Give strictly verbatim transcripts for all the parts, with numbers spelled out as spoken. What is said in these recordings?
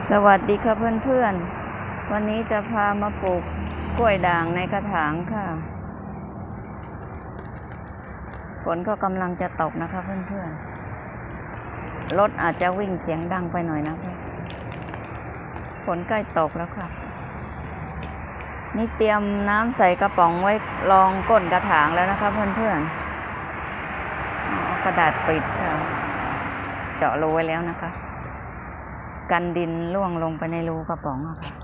สวัสดีค่ะเพื่อนๆวันนี้จะพามาปลูกกล้วยด่างในกระถางค่ะฝนก็กำลังจะตกนะคะเพื่อนๆรถอาจจะวิ่งเสียงดังไปหน่อยนะคะฝนใกล้ตกแล้วค่ะนี่เตรียมน้ำใส่กระป๋องไว้รองก้นกระถางแล้วนะคะเพื่อนๆเอากระดาษปิดค่ะเจาะรูไว้แล้วนะคะกันดินร่วงลงไปในรูกระป๋องอะค่ะ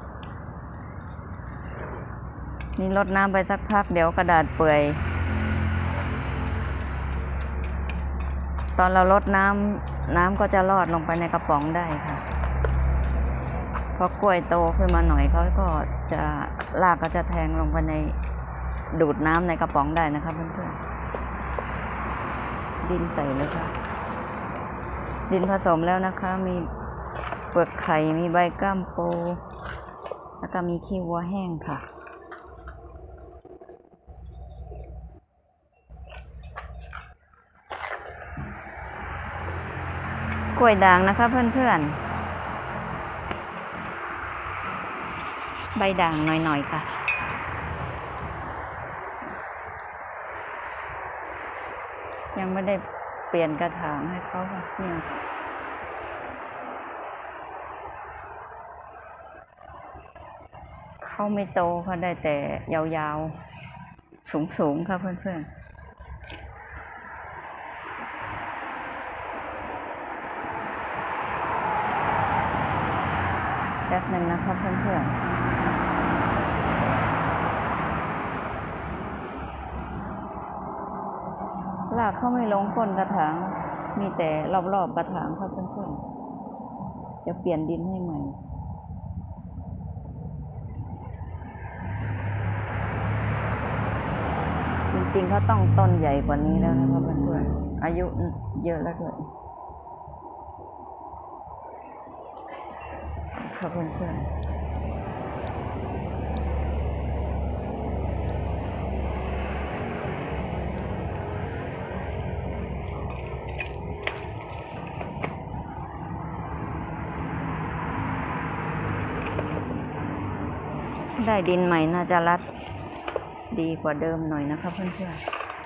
นี่รดน้ำไปสักพักเดี๋ยวกระดาษเปื่อยตอนเรารดน้ำน้ำก็จะรอดลงไปในกระป๋องได้ค่ะพอกล้วยโตขึ้นมาหน่อยเขาก็จะรากก็จะแทงลงไปในดูดน้ำในกระป๋องได้นะคะเพื่อนๆดินใส่เลยค่ะดินผสมแล้วนะคะมีเปลือกไข่มีใบก้ามปูแล้วก็มีขี้วัวแห้งค่ะกล้วยด่างนะคะเพื่อนๆใบด่างหน่อยๆค่ะยังไม่ได้เปลี่ยนกระถางให้เขาค่ะเนี่ยเขาไม่โตเขาได้แต่ยาวๆสูงๆค่ะเพื่อนๆแป๊บหนึ่งนะคะเพื่อนๆรากเขาไม่ลงก้นกระถางมีแต่รอบๆกระถางค่ะเพื่อนๆจะเปลี่ยนดินให้ใหม่จริงๆเขาต้องต้นใหญ่กว่านี้แล้วนะคะเพื่อนๆอายุเยอะแล้วด้วยค่ะเพื่อนๆได้ดินใหม่น่าจะรัดดีกว่าเดิมหน่อยนะคะเพื่อนๆ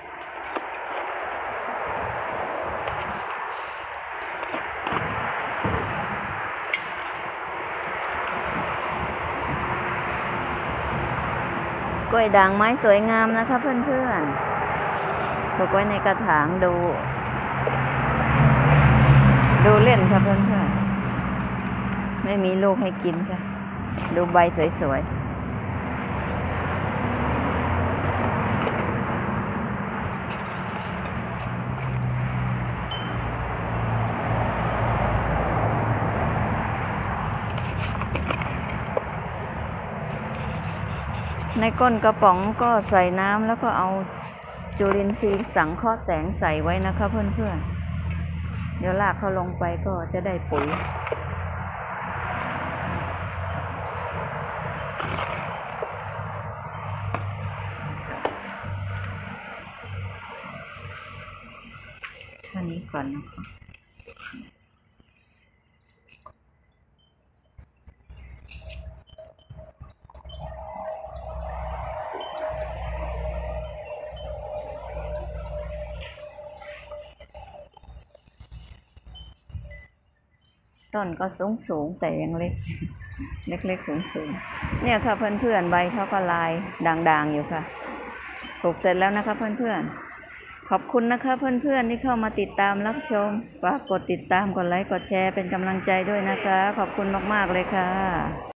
กล้วยด่างไม้สวยงามนะคะเพื่อนๆปลูกไว้ในกระถางดูดูเล่นค่ะเพื่อนๆไม่มีลูกให้กินค่ะดูใบสวยๆในก้นกระป๋องก็ใส่น้ำแล้วก็เอาจุลินทรีย์สังเคราะห์แสงใส่ไว้นะคะเพื่อนๆเดี๋ยวรากเขาลงไปก็จะได้ปุ๋ยท่านี้ก่อนนะคะต้นก็สูงสูงแต่ยังเล็ก เล็กๆสูงสูงเนี่ยค่ะเพื่อนๆใบเขาก็ลายด่างๆอยู่ค่ะปลูกเสร็จแล้วนะคะเพื่อนๆขอบคุณนะคะเพื่อนๆที่เข้ามาติดตามรับชมฝากกดติดตามกดไลค์กดแชร์เป็นกำลังใจด้วยนะคะขอบคุณมากๆเลยค่ะ